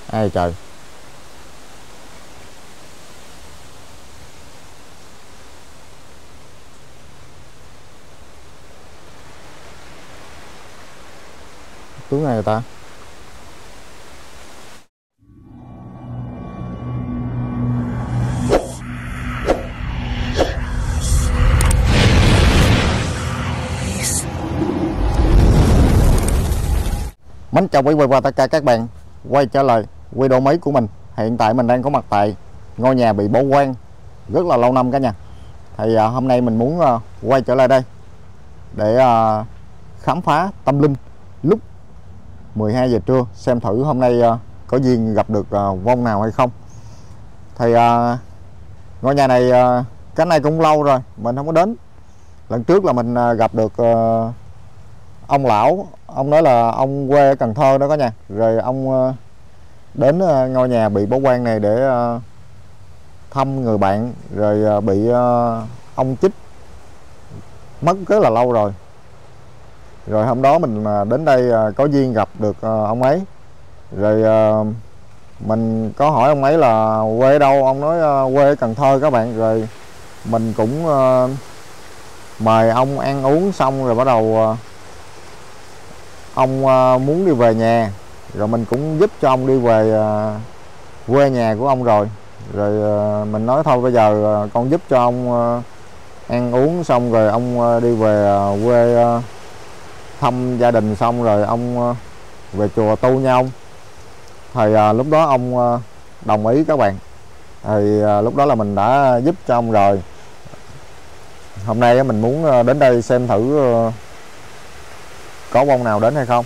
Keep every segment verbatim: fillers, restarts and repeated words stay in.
Ai trời. Tướng này người ta. Mến chào quý vị và tất cả các bạn quay trở lại video mới của mình. Hiện tại mình đang có mặt tại ngôi nhà bị bỏ hoang rất là lâu năm cả nhà. Thì à, hôm nay mình muốn à, quay trở lại đây để à, khám phá tâm linh lúc mười hai giờ trưa, xem thử hôm nay à, có duyên gặp được à, vong nào hay không. Thì à, ngôi nhà này à, cái này cũng lâu rồi mình không có đến. Lần trước là mình à, gặp được à, ông lão, ông nói là ông quê ở Cần Thơ đó cả nhà. Rồi ông đến ngôi nhà bị bỏ hoang này để thăm người bạn, rồi bị ông chích mất rất là lâu rồi. Rồi hôm đó mình đến đây có duyên gặp được ông ấy. Rồi mình có hỏi ông ấy là quê ở đâu, ông nói quê ở Cần Thơ các bạn. Rồi mình cũng mời ông ăn uống xong rồi bắt đầu ông muốn đi về nhà, rồi mình cũng giúp cho ông đi về quê nhà của ông rồi. Rồi mình nói thôi bây giờ con giúp cho ông ăn uống xong rồi ông đi về quê thăm gia đình, xong rồi ông về chùa tu nha ông. Thì lúc đó ông đồng ý các bạn. Thì lúc đó là mình đã giúp cho ông rồi. Hôm nay mình muốn đến đây xem thử có vong nào đến hay không.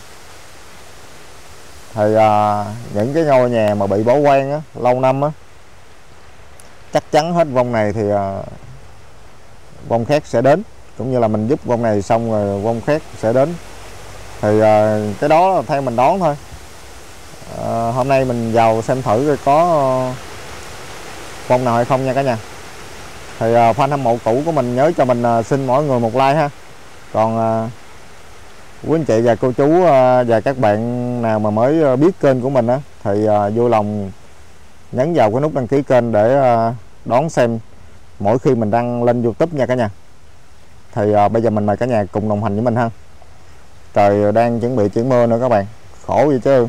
Thì à, những cái ngôi nhà mà bị bỏ hoang á, lâu năm á, chắc chắn hết vong này thì à, vong khác sẽ đến. Cũng như là mình giúp vong này xong rồi vong khác sẽ đến. Thì à, cái đó là theo mình đoán thôi. à, Hôm nay mình vào xem thử coi có vong nào hay không nha cả nhà. Thì à, fan hâm mộ cũ của mình nhớ cho mình à, xin mỗi người một like ha. Còn à, quý anh chị và cô chú và các bạn nào mà mới biết kênh của mình á, thì vui lòng nhấn vào cái nút đăng ký kênh để đón xem mỗi khi mình đăng lên YouTube nha cả nhà. Thì bây giờ mình mời cả nhà cùng đồng hành với mình ha. Trời đang chuẩn bị chuyển mưa nữa các bạn, khổ vậy chứ.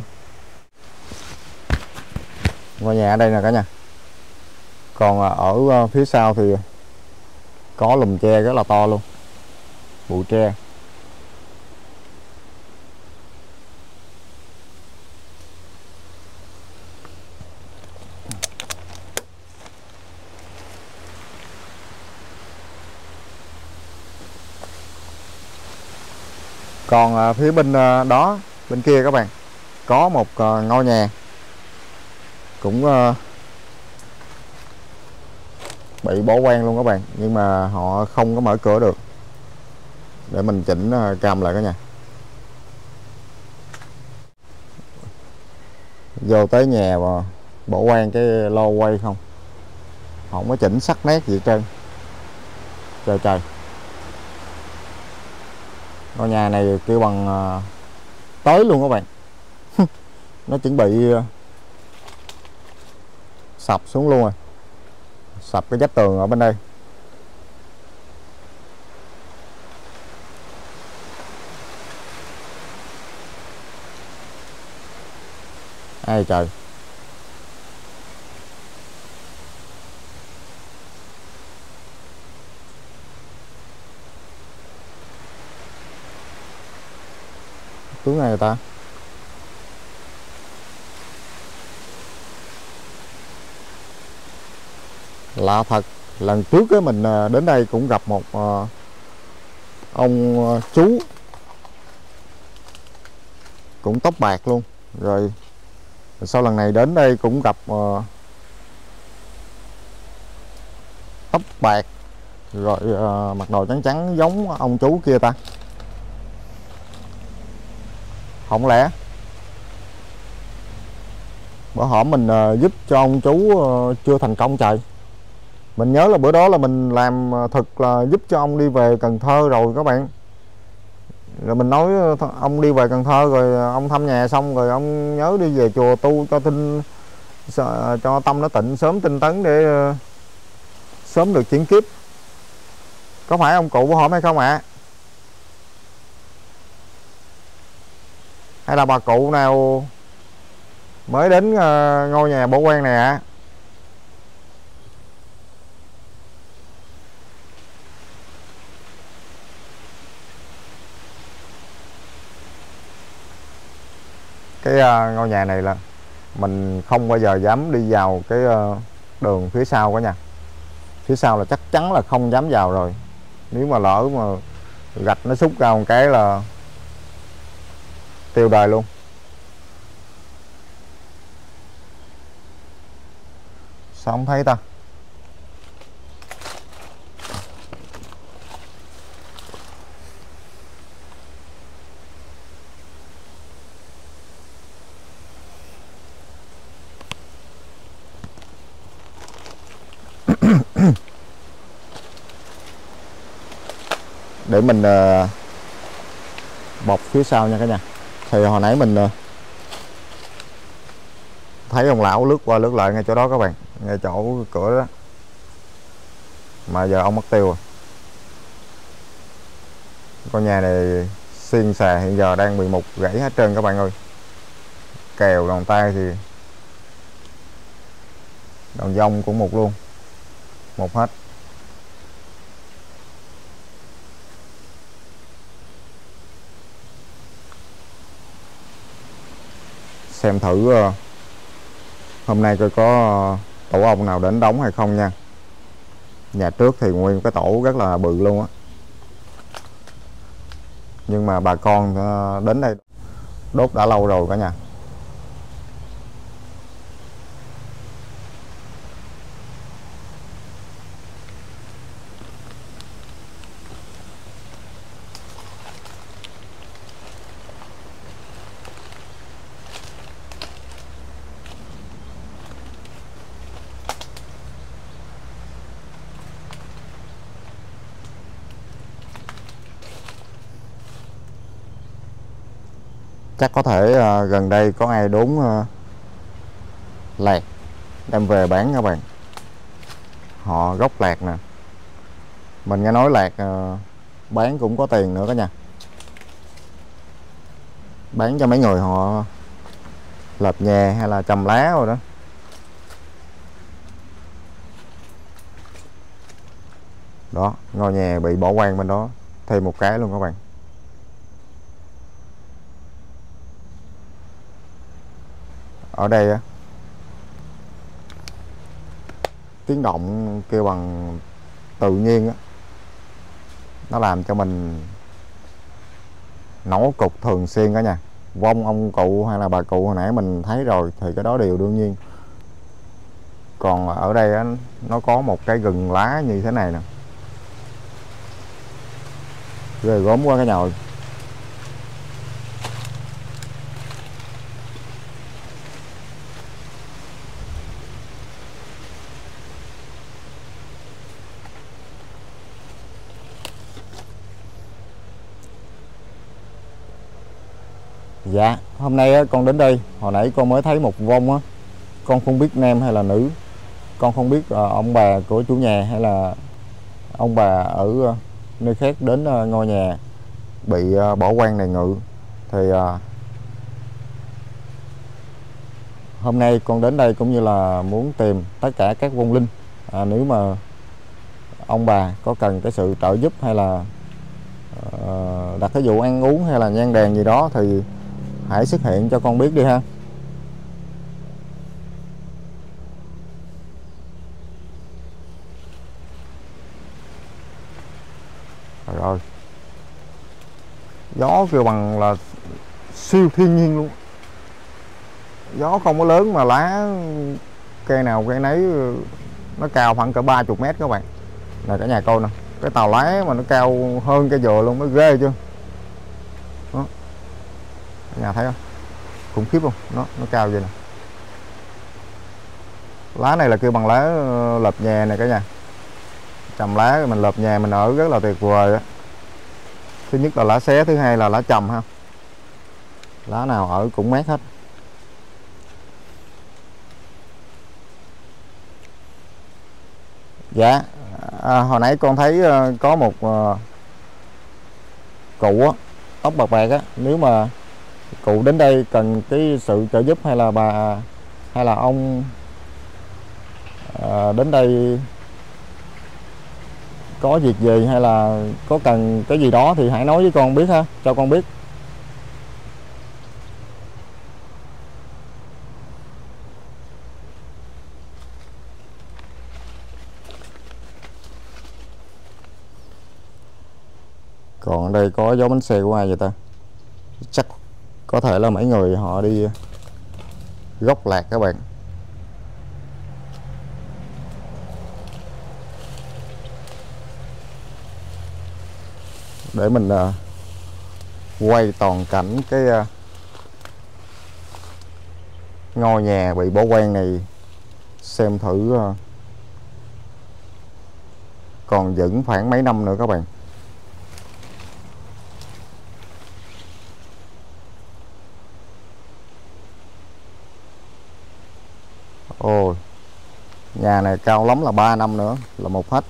Ngôi nhà ở đây nè cả nhà. Còn ở phía sau thì có lùm tre rất là to luôn, bụi tre. Còn phía bên đó, bên kia các bạn, có một ngôi nhà cũng bị bỏ hoang luôn các bạn. Nhưng mà họ không có mở cửa được. Để mình chỉnh cam lại cả nhà. Vô tới nhà mà bỏ hoang cái lo quay không, không có chỉnh sắc nét gì hết trơn. Trời trời. Ngôi nhà này kêu bằng uh, tới luôn các bạn. Nó chuẩn bị uh, sập xuống luôn rồi. Sập cái vách tường ở bên đây. Ai trời. Tướng này người ta. Lạ thật. Lần trước á mình đến đây cũng gặp một uh, ông uh, chú cũng tóc bạc luôn. Rồi sau lần này đến đây cũng gặp uh, tóc bạc rồi uh, mặc đồ trắng trắng giống ông chú kia ta. Không lẽ bữa hổm mình uh, giúp cho ông chú uh, chưa thành công trời. Mình nhớ là bữa đó là mình làm uh, thực là giúp cho ông đi về Cần Thơ rồi các bạn. Rồi mình nói ông đi về Cần Thơ rồi ông thăm nhà xong rồi ông nhớ đi về chùa tu cho tinh, cho tâm nó tịnh, sớm tinh tấn để sớm được chuyển kiếp. Có phải ông cụ Bố Hổm hay không ạ? À? Hay là bà cụ nào mới đến ngôi nhà Bố Quan này ạ? À? Cái uh, ngôi nhà này là mình không bao giờ dám đi vào cái uh, đường phía sau cả nhà. Phía sau là chắc chắn là không dám vào rồi. Nếu mà lỡ mà gạch nó xúc ra một cái là tiêu đời luôn. Sao không thấy ta? Để mình uh, bọc phía sau nha cả nhà. Thì hồi nãy mình uh, thấy ông lão lướt qua lướt lại ngay chỗ đó các bạn, ngay chỗ cửa đó, mà giờ ông mất tiêu rồi. Con nhà này xiên xà hiện giờ đang bị mục gãy hết trơn các bạn ơi. Kèo đòn tay thì đòn dông cũng mục luôn, mục hết. Xem thử uh, hôm nay coi có uh, tổ ong nào đến đóng hay không nha. Nhà trước thì nguyên cái tổ rất là bự luôn á, nhưng mà bà con uh, đến đây đốt đã lâu rồi cả nhà. Chắc có thể uh, gần đây có ai đốn uh, lạc đem về bán các bạn. Họ gốc lạc nè. Mình nghe nói lạc uh, bán cũng có tiền nữa cả nhà. Bán cho mấy người họ lợp nhà hay là trồng lá rồi đó. Đó, ngôi nhà bị bỏ hoang bên đó thêm một cái luôn các bạn. Ở đây á, tiếng động kêu bằng tự nhiên á, nó làm cho mình nổi cục thường xuyên cả nhà. Vong ông cụ hay là bà cụ hồi nãy mình thấy rồi thì cái đó đều đương nhiên. Còn ở đây á, nó có một cái gừng lá như thế này nè, ghê gớm quá cả nhà ơi. Dạ, hôm nay á, con đến đây, hồi nãy con mới thấy một vong á, con không biết nam hay là nữ, con không biết uh, ông bà của chủ nhà hay là ông bà ở uh, nơi khác đến uh, ngôi nhà bị uh, bỏ hoang này ngự. Thì uh, hôm nay con đến đây cũng như là muốn tìm tất cả các vong linh. À, nếu mà ông bà có cần cái sự trợ giúp hay là uh, đặt cái vụ ăn uống hay là nhang đèn gì đó thì hãy xuất hiện cho con biết đi ha. Rồi, gió kêu bằng là siêu thiên nhiên luôn. Gió không có lớn mà lá cây nào cây nấy nó cao khoảng cỡ ba mươi mét các bạn. Này cả nhà coi nè, cái tàu lá mà nó cao hơn cây dừa luôn, nó ghê chưa. Đó, cả nhà thấy không, khủng khiếp luôn. Nó nó cao vậy nè. Lá này là kêu bằng lá lợp nhà này cả nhà. Trồng lá mình lợp nhà mình ở rất là tuyệt vời á. Thứ nhất là lá xé, thứ hai là lá trầm ha. Lá nào ở cũng mát hết. Dạ, à, hồi nãy con thấy uh, có một uh, cụ á, tóc bạc bạc á, nếu mà cụ đến đây cần cái sự trợ giúp hay là bà hay là ông uh, đến đây có việc gì hay là có cần cái gì đó thì hãy nói với con biết ha, cho con biết. Còn ở đây có dấu bánh xe của ai vậy ta? Chắc có thể là mấy người họ đi gốc lạc các bạn. Để mình uh, quay toàn cảnh cái uh, ngôi nhà bị bỏ hoang này xem thử uh, còn vững khoảng mấy năm nữa các bạn. Ồ, nhà này cao lắm là ba năm nữa là một hết.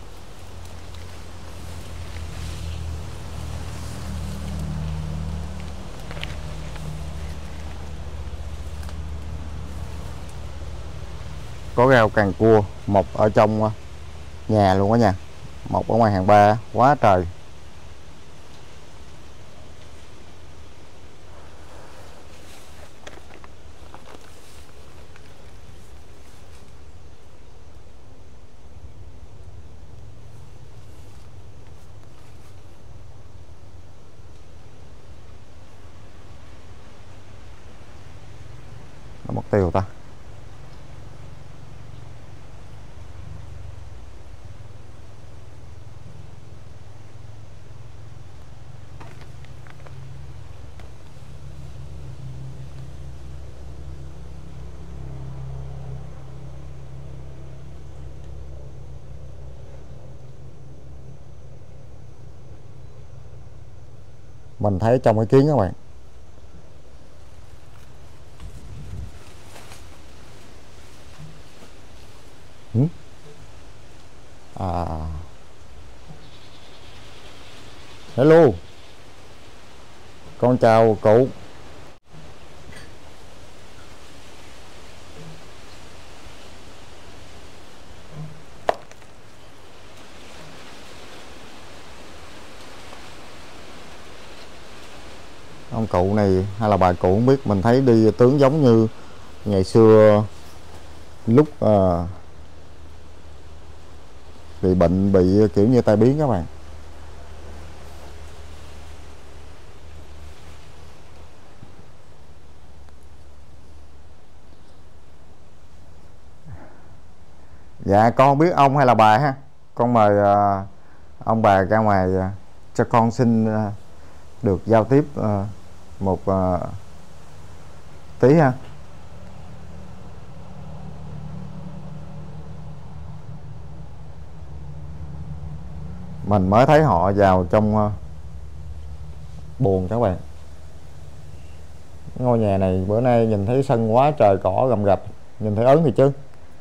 Có rau càng cua mọc ở trong nhà luôn á nha, mọc ở ngoài hàng ba quá trời. Nó mất tiêu ta. Mình thấy trong cái kiến các bạn. Ừ? À, hello, con chào cụ. Ông cụ này hay là bà cụ không biết, mình thấy đi tướng giống như ngày xưa lúc uh, bị bệnh, bị kiểu như tai biến các bạn. Dạ con không biết ông hay là bà ha. Con mời uh, ông bà ra ngoài uh, cho con xin uh, được giao tiếp uh, một uh, tí ha. Mình mới thấy họ vào trong uh, buồng các bạn. Ngôi nhà này bữa nay nhìn thấy sân quá trời cỏ gầm gạch, nhìn thấy ớn thì chứ.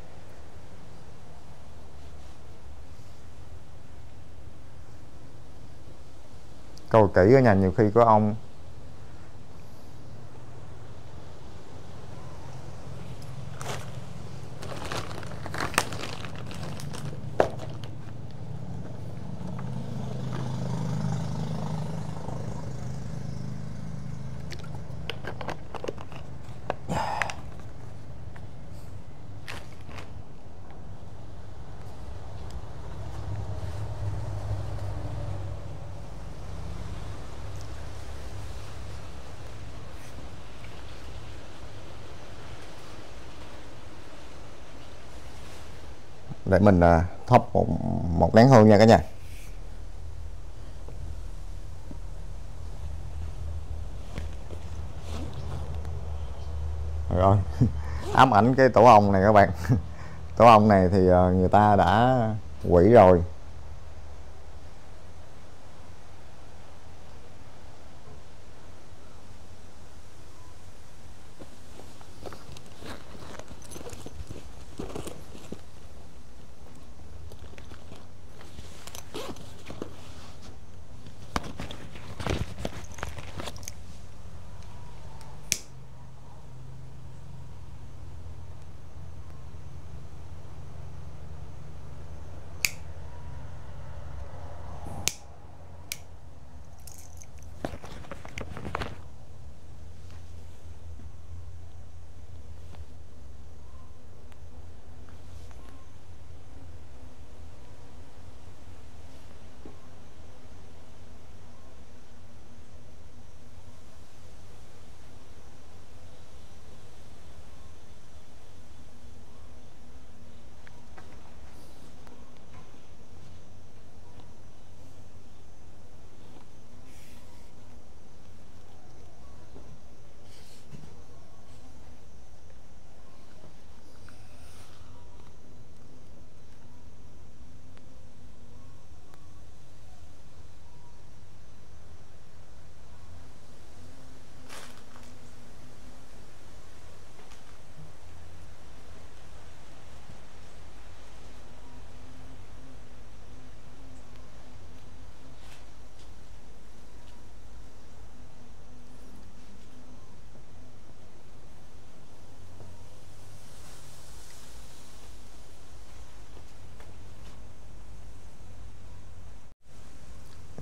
Coi kỹ ở nhà nhiều khi có ong. Để mình uh, thắp một, một nén hương nha cả nhà. Rồi ám ảnh cái tổ ong này các bạn. Tổ ong này thì uh, người ta đã hủy rồi.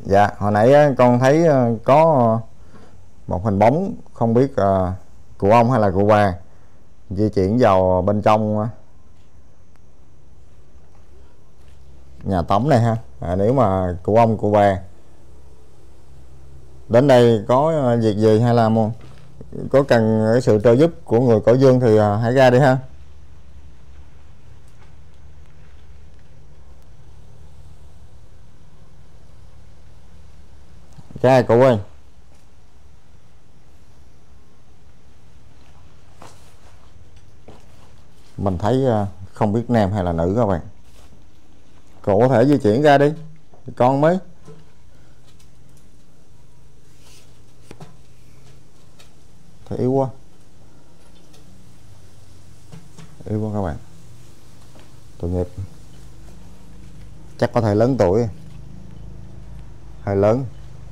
Dạ, hồi nãy con thấy có một hình bóng không biết uh, cụ ông hay là cụ bà di chuyển vào bên trong nhà tắm này ha. À, nếu mà cụ ông cụ bà đến đây có việc gì hay là có cần cái sự trợ giúp của người Cõi Dương thì hãy ra đi ha. Ra cụ ơi. Mình thấy không biết nam hay là nữ các bạn. Cụ có thể di chuyển ra đi con mới. Thì yếu quá. Yếu quá các bạn. Tội nghiệp. Chắc có thể lớn tuổi. Hơi lớn.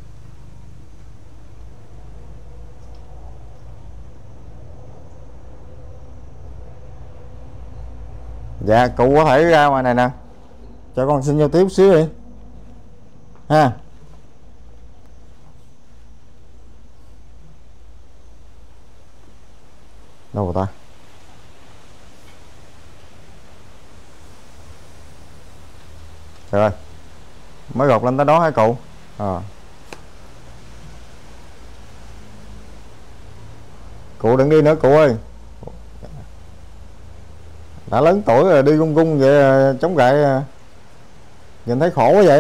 Dạ cụ có thể ra ngoài này nè. Cho con xin giao tiếp xíu đi ha. Đâu rồi ta? Trời ơi, mới gọt lên tới đó hả cụ? À. Cụ đừng đi nữa cụ ơi. Đã lớn tuổi rồi đi gung gung vậy chống gậy nhìn thấy khổ quá vậy.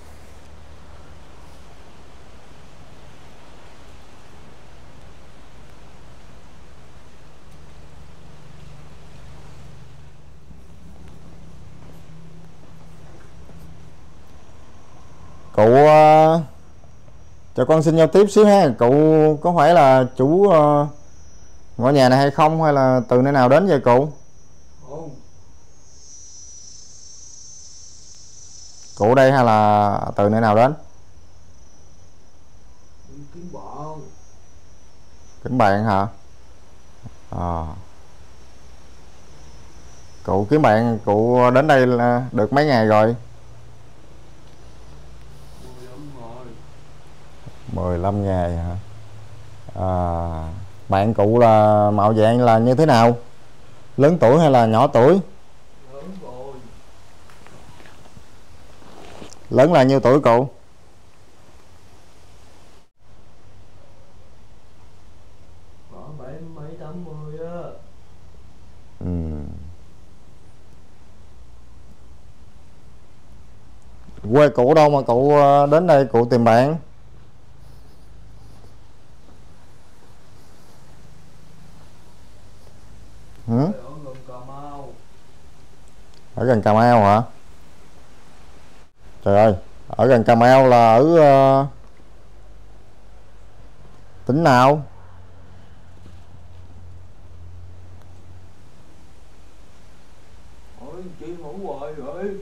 Cụ uh, cho con xin giao tiếp xíu ha. Cụ có phải là chủ uh, ngôi nhà này hay không, hay là từ nơi nào đến vậy cụ? Cụ đây hay là từ nơi nào đến? Kiếm bạn. Kiếm bạn hả? À. Cụ kiếm bạn, cụ đến đây là được mấy ngày rồi? mười lăm ngày hả? À, bạn cụ là mạo dạng là như thế nào? Lớn tuổi hay là nhỏ tuổi? Lớn rồi. Lớn là nhiêu tuổi cụ? Khoảng bảy mấy tám mươi á. Ừ. Quê cụ đâu mà cụ đến đây cụ tìm bạn? Ừ? Ở gần Cà Mau. Ở gần Cà Mau hả? Trời ơi, ở gần Cà Mau là ở uh, tỉnh nào? Hỏi chị hỏi hoài rồi.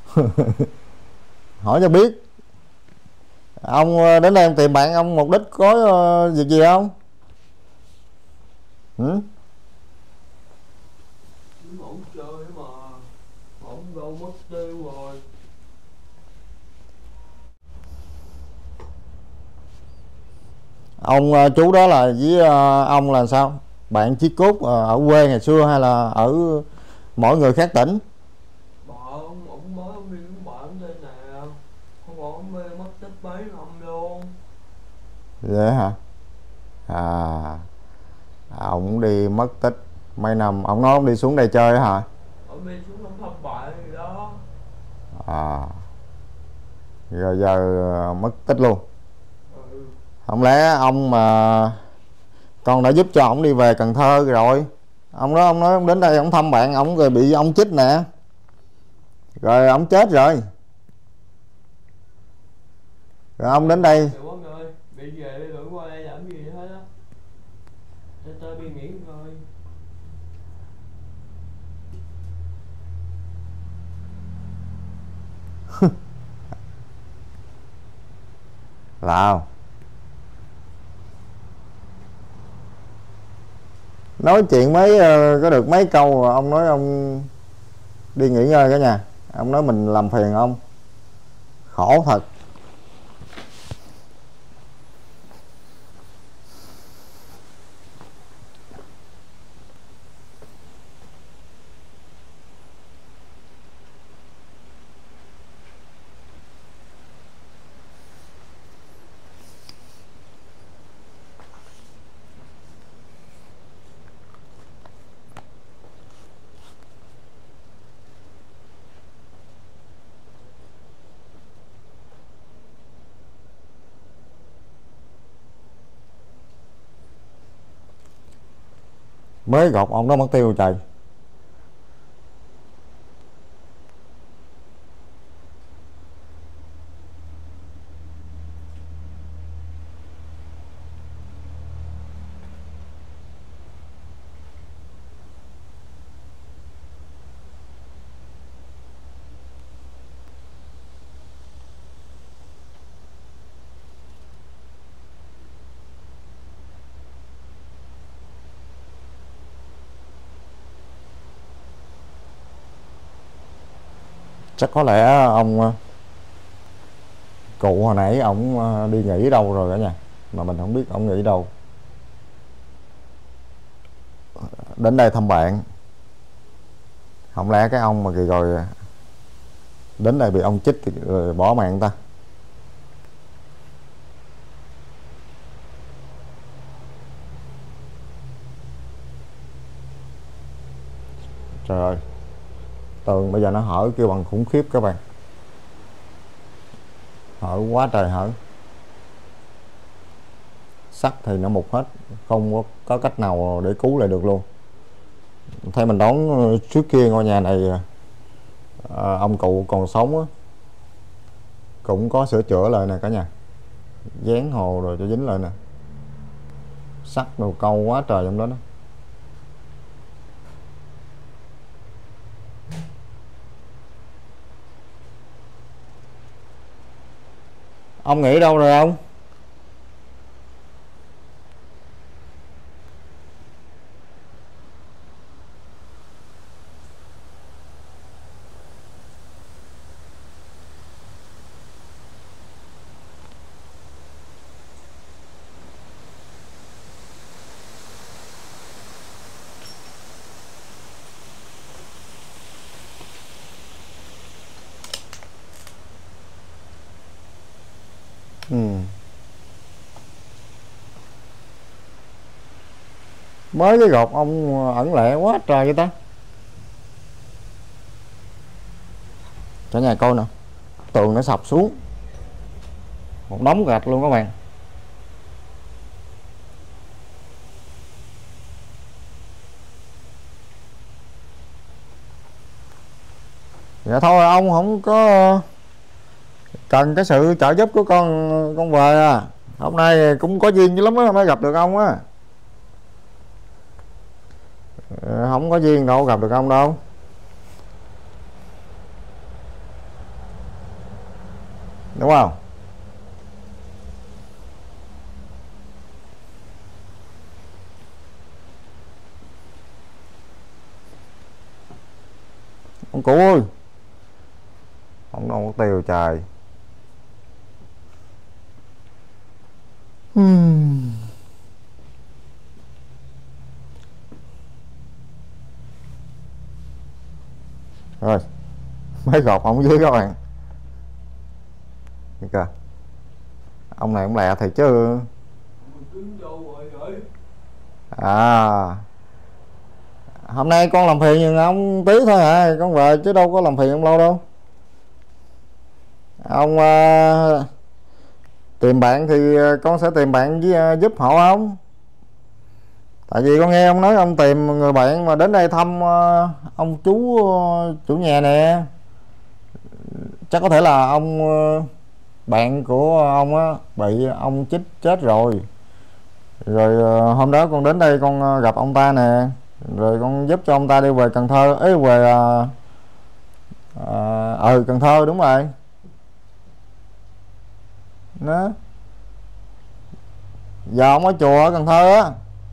Hỏi cho biết. Ông đến đây ông tìm bạn, ông mục đích có uh, việc gì không? Ừ? Ổng chơi mà. Ổng đâu mất tiêu rồi. Ông uh, chú đó là với uh, ông là sao? Bạn chí cốt uh, ở quê ngày xưa hay là ở mỗi người khác tỉnh? Bạn, ổng mới ổng đi với bạn đây nè. Không ổng đi mất tích mấy năm luôn. Vậy hả? À, ông đi mất tích mấy năm. Ông nói ông đi xuống đây chơi hả? Ổng đi xuống thăm thăm bạn gì đó. À, rồi giờ mất tích luôn. Ừ. Không lẽ ông mà con đã giúp cho ông đi về Cần Thơ rồi, ông đó ông nói ông đến đây ông thăm bạn ông rồi bị ông chích nè, rồi ông chết rồi, rồi ông đến đây. Chịu quá ơi, bị về đi đừng qua đây làm gì hết á. Cho tôi đi nghỉ ngơi. Là nói chuyện mấy uh, có được mấy câu rồi ông nói ông đi nghỉ ngơi cả nhà. Ông nói mình làm phiền ông, khổ thật. Mới gọt ông nó mất tiêu trời. Chắc có lẽ ông cụ hồi nãy ổng đi nghỉ đâu rồi cả nhà, mà mình không biết ổng nghỉ đâu. Đến đây thăm bạn, không lẽ cái ông mà kỳ rồi đến đây bị ông chích thì rồi bỏ mạng ta. Trời ơi, tường bây giờ nó hở kêu bằng khủng khiếp các bạn, hở quá trời hở. Sắt thì nó mục hết, không có, có cách nào để cứu lại được luôn. Theo mình đoán trước kia ngôi nhà này à, ông cụ còn sống á, cũng có sửa chữa lại nè cả nhà, dán hồ rồi cho dính lại nè, sắt đồ câu quá trời trong đó đó. Ông nghĩ đâu rồi ông? Ừ. Mới cái gọt ông ẩn lẹ quá trời vậy ta. Cả nhà coi nè, tường nó sập xuống một đống gạch luôn các bạn. Dạ thôi ông không có cần cái sự trợ giúp của con con về à. Hôm nay cũng có duyên dữ lắm á mới gặp được ông á. Không có duyên đâu gặp được ông đâu. Đúng không? Ông cụ ơi, ông đâu có tiêu trời. Hmm. Rồi mới gọt ông dưới các bạn. Kìa, ông này ông lẹ thiệt chứ. À, hôm nay con làm phiền ông tí thôi hả, con về chứ đâu có làm phiền ông lâu đâu. Ông uh, tìm bạn thì con sẽ tìm bạn với, uh, giúp họ không? Tại vì con nghe ông nói ông tìm người bạn mà đến đây thăm uh, ông chú uh, chủ nhà nè. Chắc có thể là ông uh, bạn của ông á bị ông chích chết rồi. Rồi uh, hôm đó con đến đây con uh, gặp ông ta nè, rồi con giúp cho ông ta đi về Cần Thơ ấy, về uh, uh, ừ Cần Thơ đúng rồi đó. Giờ ông ở chùa ở Cần Thơ á.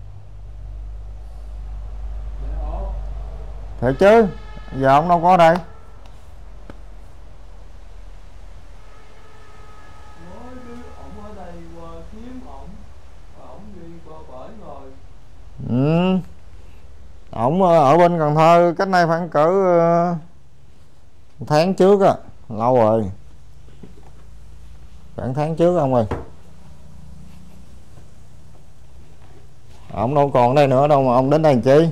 Thiệt chứ, giờ ông đâu có ở đây. Ừ, ổng ở bên Cần Thơ cách nay khoảng cỡ uh, tháng trước á, lâu rồi, khoảng tháng trước ông ơi. Ông đâu còn ở đây nữa đâu mà ông đến đây làm chi.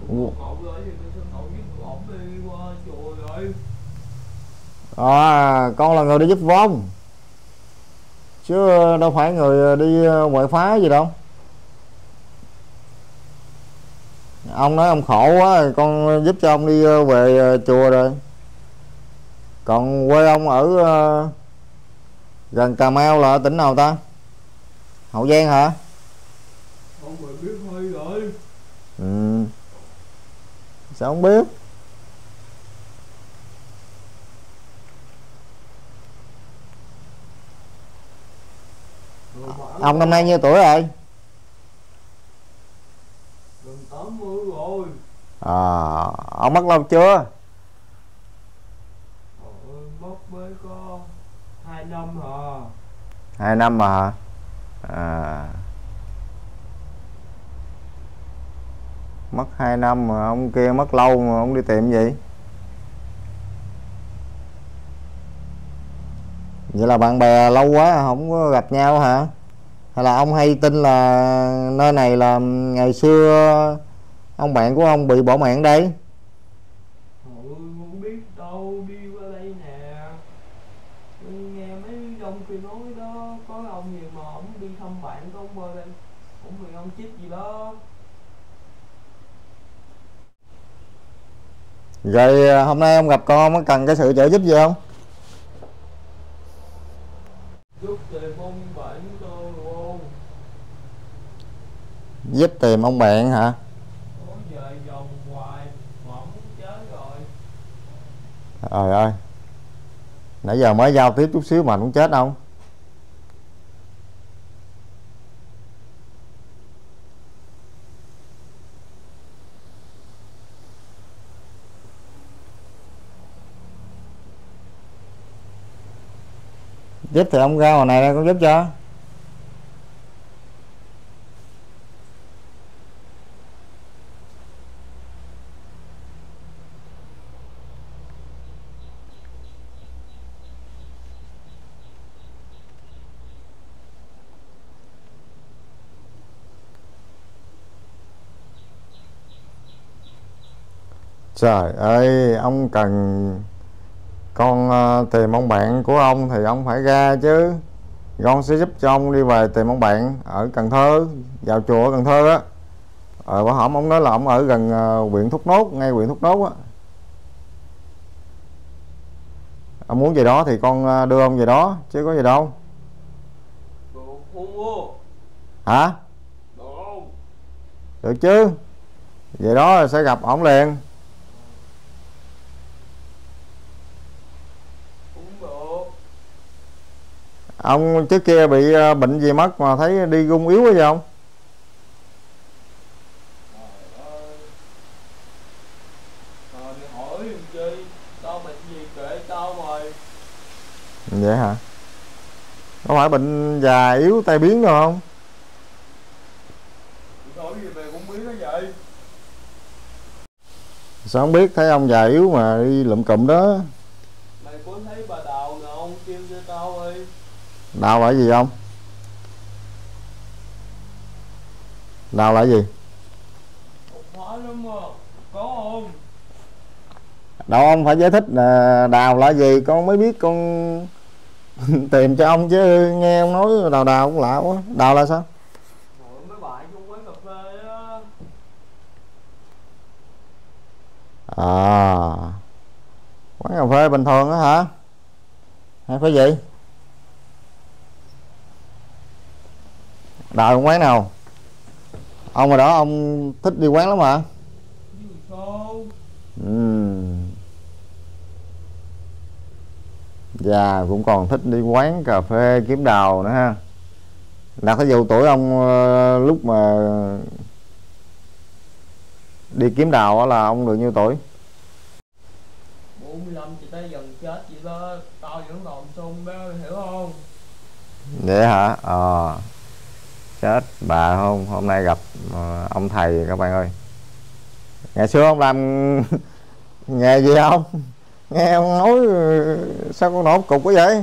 Cậu ơi thì tôi xin cậu giúp ổng đi qua chùa rồi. À, con là người đi giúp vong chứ đâu phải người đi ngoại phá gì đâu. Ông nói ông khổ quá con giúp cho ông đi về chùa rồi. Còn quê ông ở gần Cà Mau là ở tỉnh nào ta? Hậu Giang hả? Ông mày biết hay rồi. Ừ. Sao không biết? Ông năm nay nhiêu tuổi rồi? Gần tám mươi rồi. À, ông mất lâu chưa? Trời ơi, mất mới có hai năm hả? Hai năm mà hả? À, mất hai năm mà ông kia mất lâu mà ông đi tìm gì? Vậy là bạn bè lâu quá không có gặp nhau hả? Hay là ông hay tin là nơi này là ngày xưa ông bạn của ông bị bỏ mạng đây? Trời ơi, không biết đâu, đi qua đây nè. Tôi nghe mấy ông kia nói đó, có ông gì mà ông đi thăm bạn của ông qua đây. Ông bị ông chích gì đó. Rồi hôm nay ông gặp con có cần cái sự trợ giúp gì không? Giúp tìm ông bạn tôi luôn. Giúp tìm ông bạn hả? Có về vòng hoài mà ông muốn chết rồi. Trời ơi, nãy giờ mới giao tiếp chút xíu mà anh cũng chết không? Giúp thì ông ra ngoài này đây con giúp cho. Trời ơi, ông cần con ờ, tìm ông bạn của ông thì ông phải ra chứ. Con sẽ giúp cho ông đi về tìm ông bạn ở Cần Thơ, vào chùa ở Cần Thơ á. Ờ, bữa hổm ông nói là ông ở gần ờ, huyện Thốt Nốt, ngay huyện Thốt Nốt á. Ông muốn về đó thì con ờ, đưa ông về đó chứ có gì đâu. Được không á? Hả? Được không? Được chứ. Về đó sẽ gặp ổng liền. Cũng được. Ông trước kia bị ờ, bệnh gì mất mà thấy đi gung yếu quá vậy không? Trời ơi. Rồi mày hỏi làm chi? Tao bệnh gì kệ tao mày. Vậy hả? Có phải bệnh già yếu tai biến đâu không? Hỏi gì mày cũng biết nó vậy. Sao không biết, thấy ông già yếu mà đi lụm cụm đó. Mày có thấy bà Đào nào không, kêu cho tao đi. Đào là gì không? Đào là gì? Học hóa lắm à. Có không? Đâu, ông phải giải thích là đào là gì con mới biết con tìm cho ông chứ, nghe ông nói đào đào cũng lạ quá. Đào là sao? Rồi mấy bạn trong quán cà phê á. À, quán cà phê bình thường á hả? Hay phải gì? Đào quán nào? Ông hồi đó ông thích đi quán lắm hả? Chứ sao? Ừm. Dạ cũng còn thích đi quán cà phê kiếm đào nữa ha. Là cái vụ tuổi ông ờ, lúc mà đi kiếm đào á là ông được nhiêu tuổi? bốn mươi lăm chị tới gần chết vậy đó. Tao vẫn còn sung đó, mày hiểu không? Vậy hả? Ờ. Chết bà, không hôm nay gặp ờ, ông thầy các bạn ơi. Ngày xưa ông làm nghề gì không? Nghe ông nói ờ, sao con nổ cục quá vậy?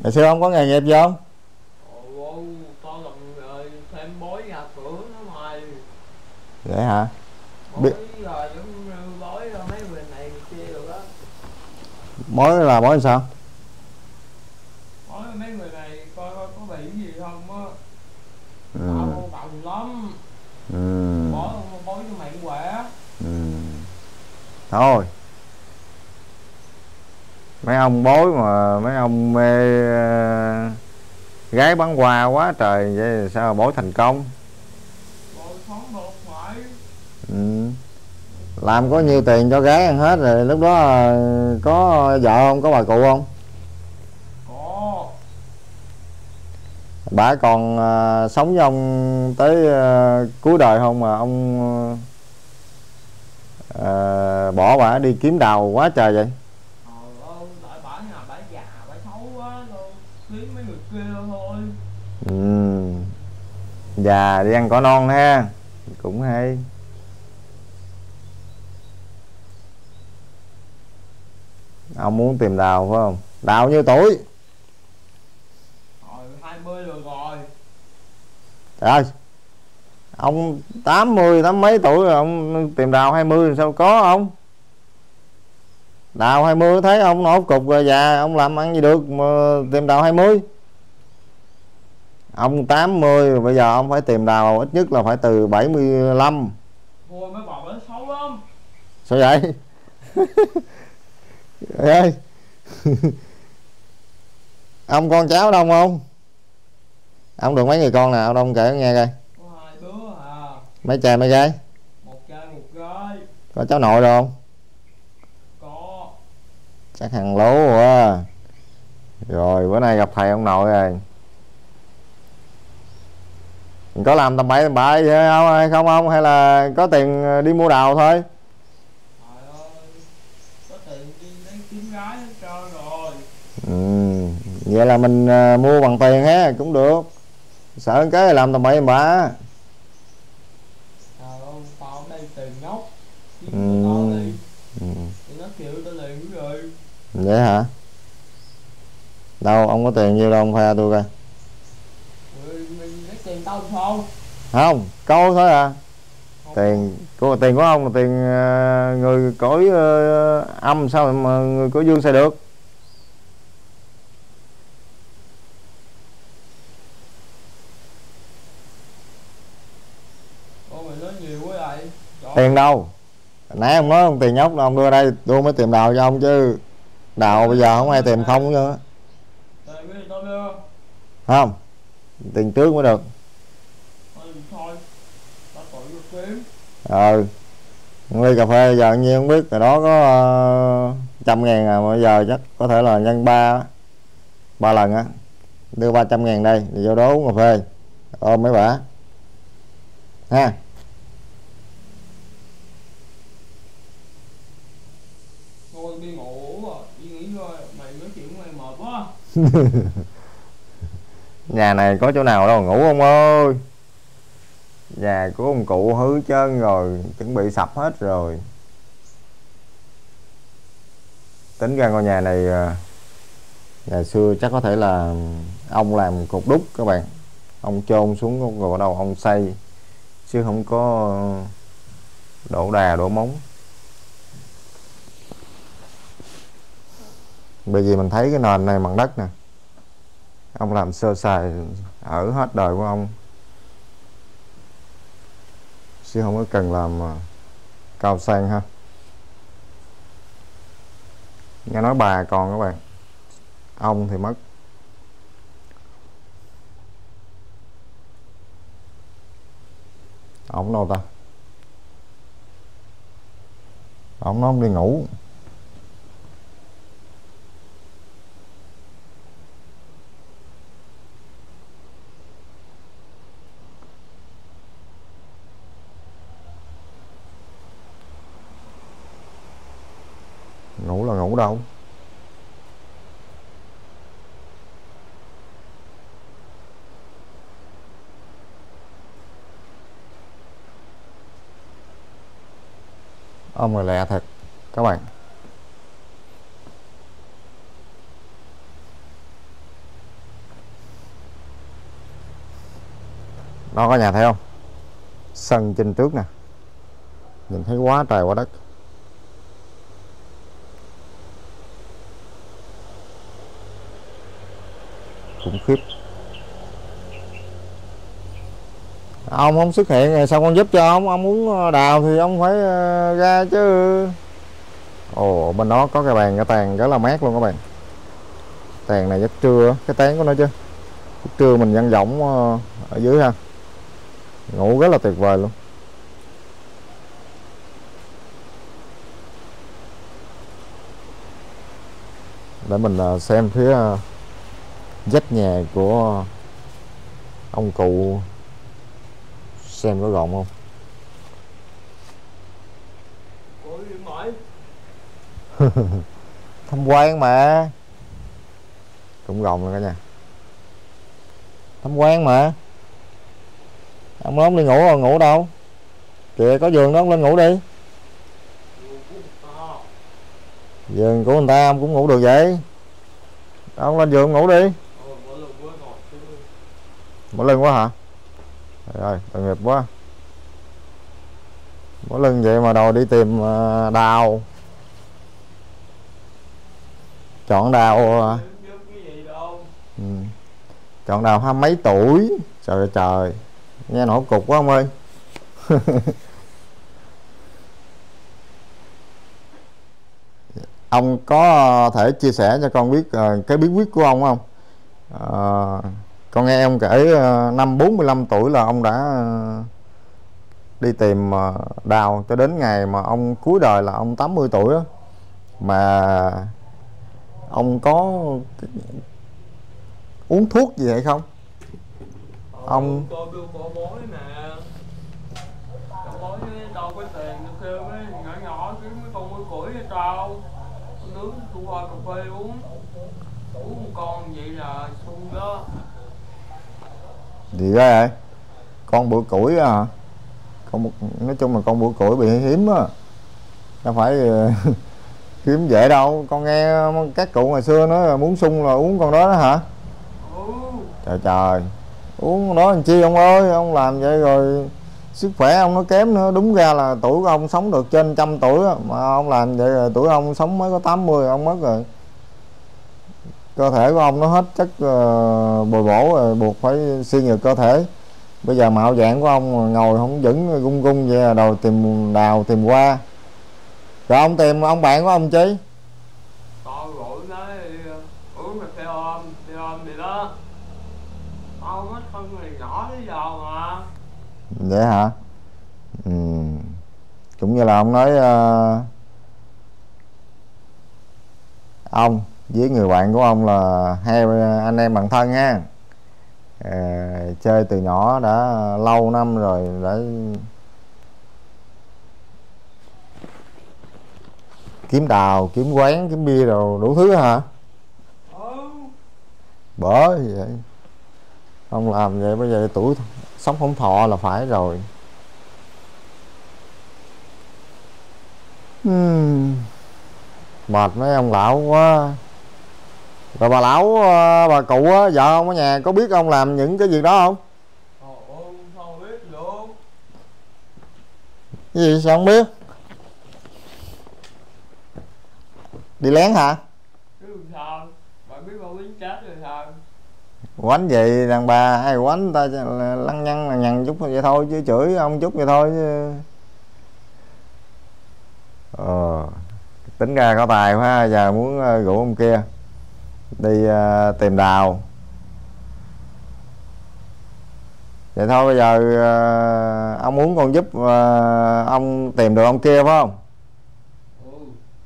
Ngày xưa ông có nghề nghiệp gì không? Ồ, tao làm rồi thêm bói nhà cửa nó mày. Vậy hả? Bói Biết rồi giống như bói rồi mấy người này người kia được á. mối là mối sao? Bói mấy người này coi coi có bị gì không á. Ừ. Tao bận lắm. Ừ. Bói bói cho mày khỏe. Ừ. Thôi mấy ông bối mà mấy ông mê uh, gái bắn hoa quá trời, vậy sao mà bối thành công? Rồi sống được phải. Ừ. Làm có nhiêu tiền cho gái ăn hết rồi, lúc đó uh, có vợ không, có bà cụ không? Có. Bà còn uh, sống với ông tới uh, cuối đời không mà ông uh, bỏ bà đi kiếm đào quá trời vậy? Trời ơi, tại bả nhà bả già, bả xấu quá đâu. Kiếm mấy người kia thôi. Ừ. Già đi ăn cỏ non ha, cũng hay. Ông muốn tìm đào phải không? Đào nhiêu tuổi? Rồi hai mươi rồi rồi. Trời ơi, ông tám mươi tám mấy tuổi rồi ông tìm đào hai mươi sao có ông? Đào hai mươi thấy ông nổ cục rồi, già ông làm ăn gì được mà tìm đào hai mươi? Ông tám mươi rồi, bây giờ ông phải tìm đào ít nhất là phải từ bảy mươi lăm. Thôi mấy bà bả xấu lắm. Sao vậy? Trời ơi. Ông con cháu đông không? Ông được mấy người con nào ông kể nghe coi. Có hai đứa à. Mấy trai mấy gái? Một trai một gái. Có cháu nội rồi không? Có. Chắc hàng lố quá. Rồi bữa nay gặp thầy ông nội rồi. Có làm tầm bậy tầm bạ gì không hay không ông, hay là có tiền đi mua đào thôi? Trời ơi, có tiền đi lấy kiếm gái hết trơn rồi. Ừ, vậy là mình uh, mua bằng tiền ha cũng được. Sợ cái làm tầm bậy tầm bạ. Trời ơi, tao ở đây tiền ngốc. Kiếm Ừ. cho tao đi. Ừ. Thì nó chịu tao liền rồi. Vậy hả? Đâu ông có tiền nhiêu đâu, ông khoe tôi coi. Rồi mình lấy tiền tao không? Không, câu thôi à. Không. Tiền của tiền của ông là tiền uh, người cõi uh, âm, sao mà người cõi dương xài được? Ôi mày nói nhiều quá vậy. Trời. Tiền đâu? Nãy ông nói ông tiền nhóc đâu, ông đưa đây tôi mới tìm đào cho ông chứ. Đào bây giờ không ai tìm không nữa. Tiền cái gì tao đưa. Không, tiền trước mới được. Thôi thôi. Tao tự đi kiếm. Ờ, ly cà phê giờ nhiêu không biết, rồi đó có uh, trăm ngàn à, mà bây giờ chắc có thể là nhân ba ba lần á, đưa ba trăm ngàn đây thì vô đó uống cà phê ôm mấy bả ha. Thôi đi ngủ rồi, đi nghỉ ngơi, mày nói chuyện mày mệt quá. Nhà này có chỗ nào đâu ngủ ông ơi. Nhà của ông cụ hư trơn rồi, chuẩn bị sập hết rồi. Tính ra ngôi nhà này ngày xưa chắc có thể là ông làm cột đúc các bạn, ông chôn xuống rồi bắt đầu ông xây, chứ không có đổ đà đổ móng. Bởi vì mình thấy cái nền này bằng đất nè, ông làm sơ sài ở hết đời của ông, chứ không có cần làm cao sang ha. Nghe nói bà còn các bạn, ông thì mất. Ông đâu ta? Ông nói ông đi ngủ. Ngủ là ngủ đâu? Ông là lẹ thật các bạn. Đó có nhà thấy không? Sân trên trước nè, nhìn thấy quá trời quá đất. Khủng khiếp. Ông không xuất hiện sao con giúp cho ông? Ông muốn đào thì ông phải ra chứ. Ồ, bên đó có cái bàn cái tàn rất là mát luôn các bạn. Tàn này giấc trưa, cái tán của nó chứ. Giấc trưa mình dang rộng ở dưới ha. Ngủ rất là tuyệt vời luôn. Để mình xem phía vách nhà của ông cụ xem có gọn không. Tham quan mà. Cũng gọn rồi cả nhà. Tham quan mà. Ông nói ông đi ngủ rồi, ngủ đâu? Kìa có giường đó, ông lên ngủ đi. Giường của người ta ông cũng ngủ được vậy. Ông lên giường ngủ đi. Mỏi lưng quá hả? Rồi, tội nghiệp quá. Mỏi lưng vậy mà đòi đi tìm đào. Chọn đào. Ừ. Chọn đào hai mấy tuổi. Trời ơi trời. Nghe nổi cục quá ông ơi. Ông có thể chia sẻ cho con biết uh, cái bí quyết của ông không? Uh, con nghe ông kể uh, năm bốn mươi lăm tuổi là ông đã uh, đi tìm uh, đào cho đến ngày mà ông cuối đời là ông tám mươi tuổi đó. Mà ông có uống thuốc gì hay không? Ờ, Ông tôi đưa bộ bói nè. Bộ bói đâu có tiền được kêu mấy nhỏ nhỏ kiếm mấy con muỗi củi hay sao. Tôi nướng tôi qua cà phê uống. Uống một con vậy là sung đó. gì đó vậy? Con bữa củi à? Con nói chung là con bữa củi bị hiếm á. Đâu phải kiếm dễ đâu. Con nghe các cụ ngày xưa nói là muốn sung là uống con đó đó hả? Ừ. Trời trời, uống con đó làm chi ông ơi? Ông làm vậy rồi sức khỏe ông nó kém nữa. Đúng ra là tuổi của ông sống được trên trăm tuổi á, mà ông làm vậy rồi tuổi ông sống mới có tám mươi ông mất rồi. Cơ thể của ông nó hết chất uh, bồi bổ rồi, buộc phải suy nhược cơ thể. Bây giờ mạo dạng của ông ngồi không vững gung gung vậy là đầu tìm đào tìm qua. Rồi ông tìm ông bạn của ông chi? Tao gọi nói uống cà phê ôm, phê ôm gì đó. Tao mất thân này nhỏ tới giờ mà. Vậy hả? Ừ. Cũng như là ông nói uh, ông với người bạn của ông là hai anh em bạn thân ha. À, chơi từ nhỏ đã lâu năm rồi, đã kiếm đào, kiếm quán, kiếm bia rồi đủ thứ hả? Ừ. Bởi vậy ông làm vậy bây giờ tuổi sống không thọ là phải rồi. Hmm. Mệt mấy ông lão quá. Rồi bà lão bà cụ á, vợ ông ở nhà có biết ông làm những cái việc đó không? Ồ, sao biết được. Cái gì sao không biết? Đi lén hả? Chứ sao? Bà biết bà lính chết rồi sao? Quánh vậy đàn bà hay quánh ta lăng nhăng lằng nhằng chút vậy thôi, chứ chửi ông chút vậy thôi chứ. Ờ, tính ra có tài quá. Giờ muốn rủ ông kia đi uh, tìm đào. Vậy thôi bây giờ uh, ông muốn con giúp uh, ông tìm được ông kia phải không? Ừ.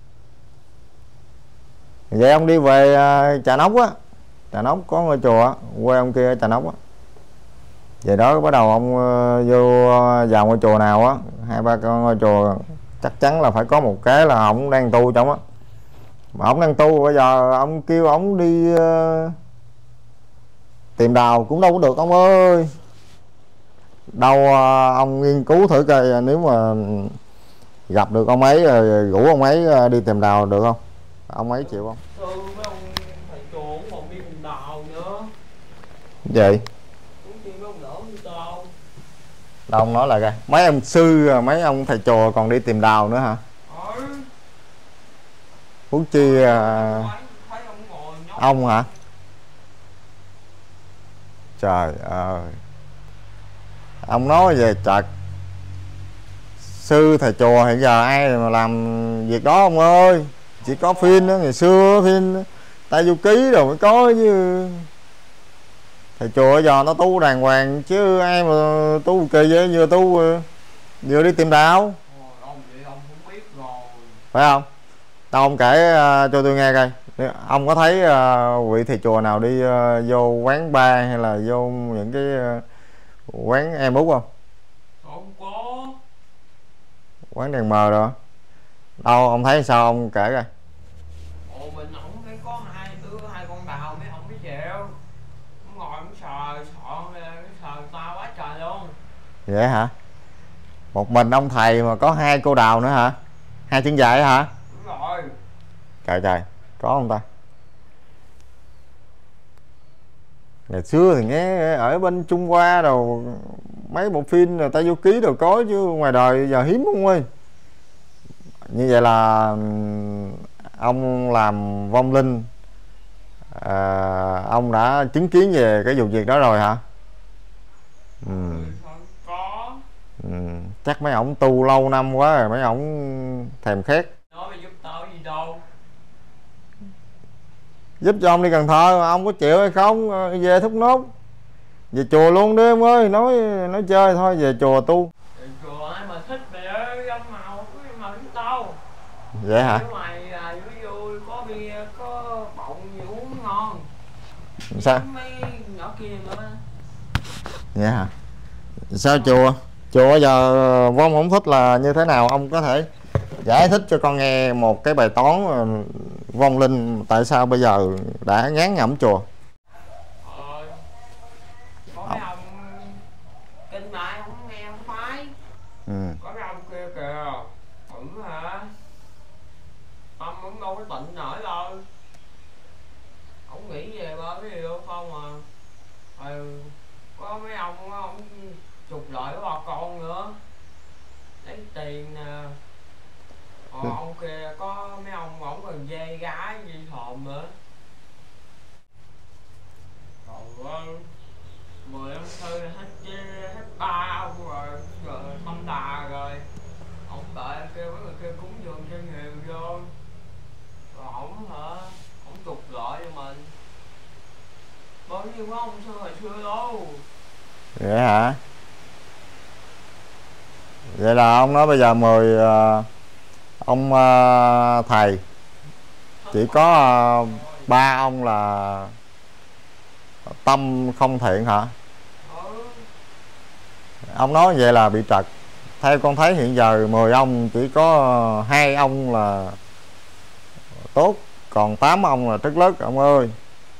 Vậy ông đi về uh, Chà Nóc á. Chà Nóc có ngôi chùa quê ông kia ở Chà Nóc á. Vậy đó bắt đầu ông uh, vô uh, vào ngôi chùa nào á, hai ba con ngôi chùa chắc chắn là phải có một cái là ông đang tu trong á. Mà ông đang tu bây giờ ông kêu ông đi uh, tìm đào cũng đâu có được ông ơi. Đâu uh, ông nghiên cứu thử coi nếu mà gặp được ông ấy rồi rủ ông ấy đi tìm đào được không? Ông ấy chịu không? Ừ, mấy ông thầy chùa cũng còn đi cùng đào nữa. Vậy? Cũng chi mấy ông đỡ như tao. Đâu ông nói lại coi, mấy ông sư mấy ông thầy chùa còn đi tìm đào nữa hả? Ừ. Huống chi à... Thấy ông ngồi nhóc. Ông hả? Trời ơi, ông nói về trật sư thầy chùa hiện giờ ai mà làm việc đó ông ơi. Chỉ có phim đó, ngày xưa phim Tây Du Ký rồi mới có chứ. Thầy chùa giờ nó tu đàng hoàng chứ ai mà tu kỳ vậy, vừa tu vừa đi tìm đạo. Ông vậy ông cũng biết rồi. Phải không? Đâu ông kể uh, cho tôi nghe coi. Ông có thấy uh, vị thầy chùa nào đi uh, vô quán bar hay là vô những cái uh, quán em út không? Không có. Quán đèn mờ rồi. Đâu ông thấy sao ông kể coi. Ồ mình ổng phải có hai đứa hai con đào mấy ông mới chịu. Ông ngồi ông sờ soạn cái sờ tao quá trời luôn. Vậy hả? Một mình ông thầy mà có hai cô đào nữa hả? Hai chân dài hả? Đúng rồi. Trời trời, có không ta? Ngày xưa thì nghe ở bên Trung Hoa đồ mấy bộ phim rồi Tây Du Ký đồ có, chứ ngoài đời giờ hiếm không ơi. Như vậy là ông làm vong linh, à, ông đã chứng kiến về cái vụ việc đó rồi hả? Ừ. Có. Ừ. Chắc mấy ổng tu lâu năm quá rồi mấy ổng thèm khét. Nói mày giúp tao gì đâu. Giúp cho ông đi Cần Thơ mà ông có chịu hay không? Về Thốt Nốt, về chùa luôn đi em ơi. Nói nói chơi thôi, về chùa tu. Về chùa ai mà thích mày ơi, ông màu cứ màu giúp tao. Vậy hả? Nếu mày là vui vui có bia có bọng gì uống ngon. Sao? Mấy nhỏ kia nữa. Vậy hả? Sao chùa chùa giờ vong không thích là như thế nào? Ông có thể giải thích cho con nghe một cái bài toán vong linh tại sao bây giờ đã ngán ngẩm chùa? Ờ, có mấy ông kinh lại không nghe không phải. Ừ. Có cái ông kia kìa, ổng hả, tâm ổng đâu có tịnh nổi đâu. Ổng nghĩ về ba cái điều không à. Ừ, có mấy ông ổng trục lợi của bà con nữa, lấy tiền nè. Ờ, ông kia có mấy ông ổng còn dê gái dây thòm nữa. Trời ơi, mười ông thư hết hết ba ông rồi, rồi thông đà rồi. Ông đợi kêu mấy người kia cúng dường cho nhiều vô. Rồi ổng hả, ổng trục lợi cho mình. Bao nhiêu có ông xưa hồi xưa đâu. Vậy hả? Vậy là ông nói bây giờ mời uh, ông uh, thầy chỉ có uh, ba ông là tâm không thiện hả? Ừ. Ông nói vậy là bị trật. Theo con thấy hiện giờ mười ông chỉ có hai ông là tốt, còn tám ông là trất lất ông ơi.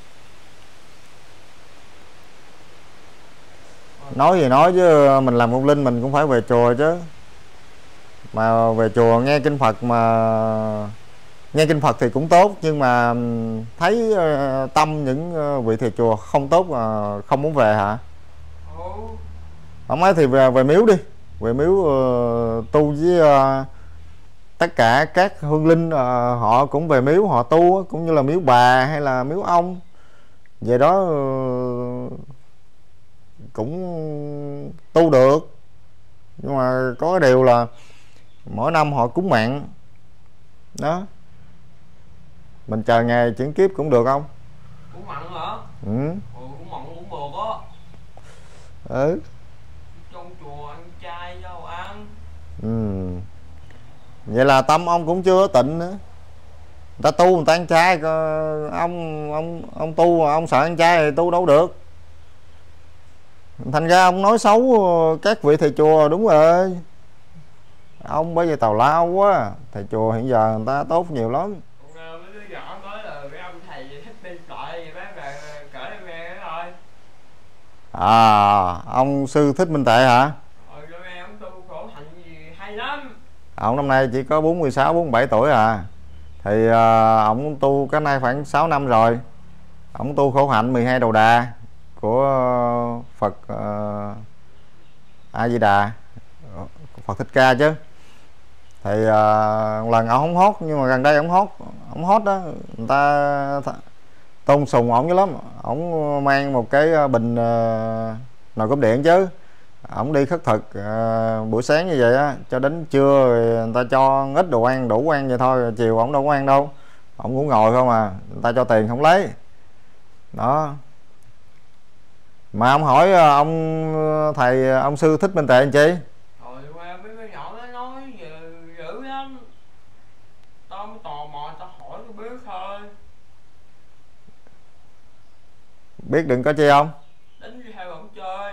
Nói gì nói chứ mình làm vong linh mình cũng phải về chùa chứ. Mà về chùa nghe kinh Phật, mà nghe kinh Phật thì cũng tốt, nhưng mà thấy uh, tâm những uh, vị thầy chùa không tốt mà không muốn về hả? Ừ. Ông ấy thì về, về miếu đi, về miếu uh, tu với uh, tất cả các hương linh, uh, họ cũng về miếu họ tu, cũng như là miếu bà hay là miếu ông. Về đó uh, cũng tu được, nhưng mà có cái điều là mỗi năm họ cúng mặn đó, mình chờ ngày chuyển kiếp cũng được không? Cũng mặn hả? Ừ. Ừ, cũng mặn cũng được á. Ừ. Trong chùa ăn chay đâu ăn. Ừ. Vậy là tâm ông cũng chưa tịnh nữa. Người ta tu người ta ăn chay, ông ông ông tu ông sợ ăn chay thì tu đâu được. Thành ra ông nói xấu các vị thầy chùa đúng rồi. Ông bởi vì tào lao quá. Thầy chùa hiện giờ người ta tốt nhiều lắm. Còn mấy đứa nhỏ nói là mấy ông thầy thích đi loại vậy bác là cỡ em nghe đó thôi. À, ông sư Thích Minh Tuệ hả? Rồi cho em ông tu khổ hạnh gì hay lắm. Ông năm nay chỉ có bốn mươi sáu bốn mươi bảy tuổi à. Thì uh, ông tu cái nay khoảng sáu năm rồi. Ông tu khổ hạnh mười hai đầu đà của uh, Phật uh, A Di Đà, Phật Thích Ca chứ. Thì uh, lần ông không hốt, nhưng mà gần đây ông hốt, ông hốt đó, người ta tôn sùng ổng dữ lắm. Ổng mang một cái bình uh, nồi cúp điện chứ. Ổng đi khất thực uh, buổi sáng như vậy á, cho đến trưa rồi người ta cho ít đồ ăn, đủ ăn vậy thôi, chiều ổng đâu có ăn đâu, ổng cũng ngồi không à, người ta cho tiền không lấy đó. Mà ông hỏi ông thầy, ông sư Thích Minh Tuệ làm chi? Rồi qua mấy cái nhỏ nó nói giờ dữ lắm, tao mới tò mò tao hỏi tôi biết thôi. Biết đừng có chi không? Đánh đi theo ông chơi.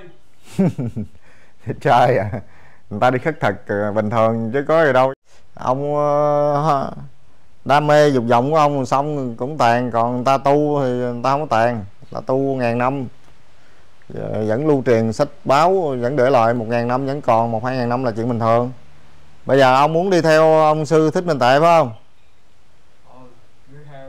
Chơi à? Người ta đi khất thực bình thường chứ có gì đâu. Ông uh, đam mê dục vọng của ông xong cũng tàn, còn người ta tu thì người ta không có tàn. Người ta tu ngàn năm vẫn lưu truyền sách báo, vẫn để lại một ngàn năm, vẫn còn một hai ngàn năm là chuyện bình thường. Bây giờ ông muốn đi theo ông sư Thích Minh Tuệ phải không? Ừ, đi theo.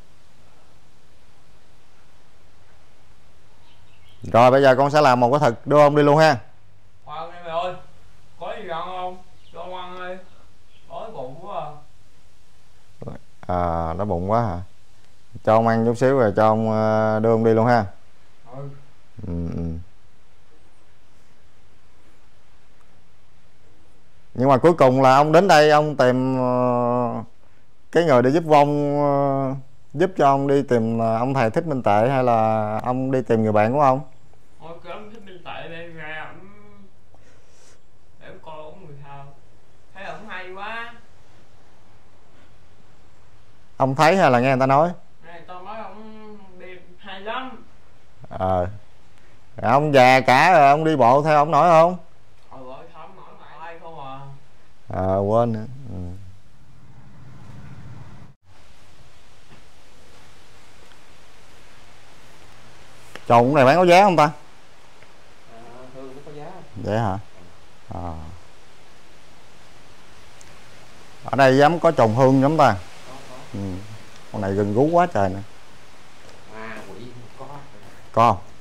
Rồi bây giờ con sẽ làm một cái thực đưa ông đi luôn ha. Khoan đi mày ơi, có gì ăn không? Cho ông ăn đi, đói bụng quá à. À, đói bụng quá hả? Cho ông ăn chút xíu rồi cho ông đưa ông đi luôn ha. Ừ. Ừ, ừ. Nhưng mà cuối cùng là ông đến đây ông tìm uh, cái người để giúp ông, uh, giúp cho ông đi tìm uh, ông thầy Thích Minh Tuệ, hay là ông đi tìm người bạn của ông? Thôi cứ ông Thích Minh Tuệ đây ra ổng để em coi ổng người sao, thấy ổng hay quá. Ông thấy hay là nghe người ta nói? Này tao nói ổng đi hay lắm. Ờ à. Ông già cả rồi ông đi bộ theo ông nổi không? Ừ ơi không nổi lại hay không à. Ờ à, quên nữa. Ừ. Trồn này bán có giá không ta? À, thường nó có giá. Vậy hả? À. Ở đây dám có trồn hương giống ta? Có, có. Ừ. Con này gần gú quá trời nè. À quỷ có. Có không?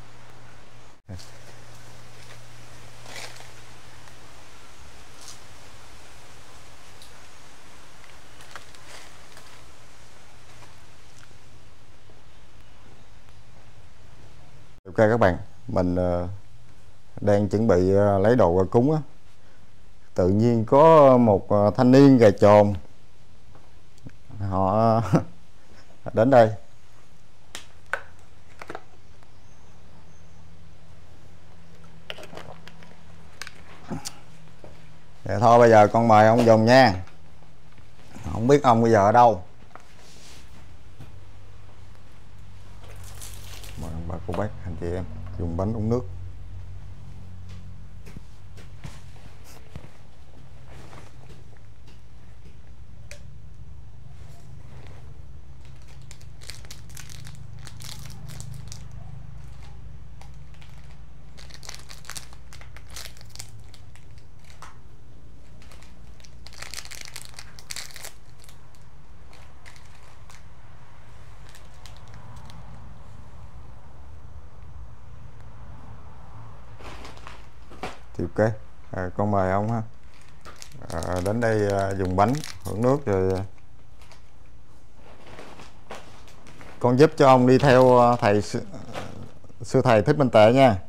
Ok các bạn, mình uh, đang chuẩn bị uh, lấy đồ qua cúng á. Tự nhiên có một uh, thanh niên gà tròn họ đến đây. Vậy thôi bây giờ con mời ông dùng nha. Không biết ông bây giờ ở đâu. Mời ông bà cô bác anh chị em dùng bánh uống nước. Thì ok, à, con mời ông ha, à, đến đây à, dùng bánh hưởng nước rồi à, con giúp cho ông đi theo thầy sư, sư thầy Thích Minh Tuệ nha.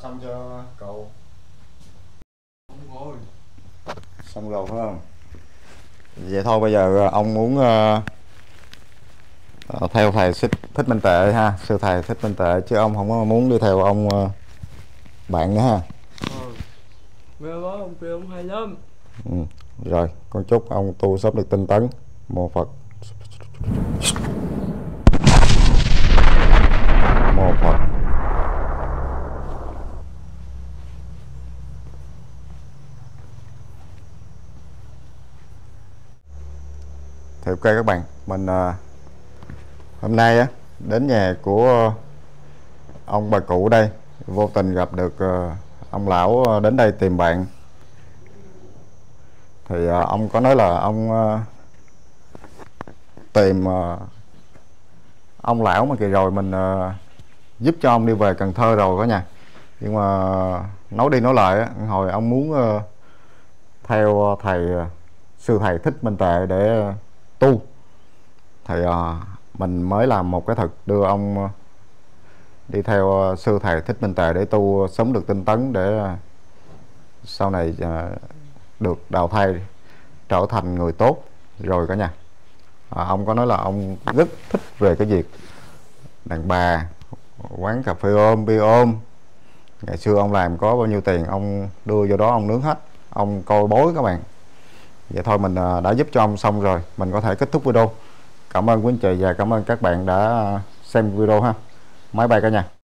xong cho cậu? Xong rồi. Xong rồi phải không? Vậy thôi bây giờ ông muốn uh, theo thầy thích, thích Minh Tệ ha, sư thầy thích Minh Tệ, chứ ông không có muốn đi theo ông uh, bạn nữa ha. Ờ. Nghe nói ông kia ông hay lắm. Ừ. Rồi con chúc ông tu sớm được tinh tấn. Mô Phật. Mô Phật. Thì ok các bạn, mình uh, hôm nay á đến nhà của ông bà cụ đây, vô tình gặp được uh, ông lão đến đây tìm bạn. Thì uh, ông có nói là ông uh, tìm uh, ông lão mà kỳ rồi mình uh, giúp cho ông đi về Cần Thơ rồi cả nhà. Nhưng mà nói đi nói lại á, hồi ông muốn uh, theo thầy uh, sư thầy thích Minh Tệ để uh, tu, thì uh, mình mới làm một cái thực đưa ông uh, đi theo uh, sư thầy thích Minh Tệ để tu sống được tinh tấn, để uh, sau này uh, được đào thai trở thành người tốt rồi cả nhà. À, ông có nói là ông rất thích về cái việc đàn bà, quán cà phê ôm, bia ôm. Ngày xưa ông làm có bao nhiêu tiền ông đưa vô đó ông nướng hết, ông coi bối các bạn. Vậy thôi mình đã giúp cho ông xong rồi, mình có thể kết thúc video. Cảm ơn quý anh chị và cảm ơn các bạn đã xem video ha. Máy bay cả nhà.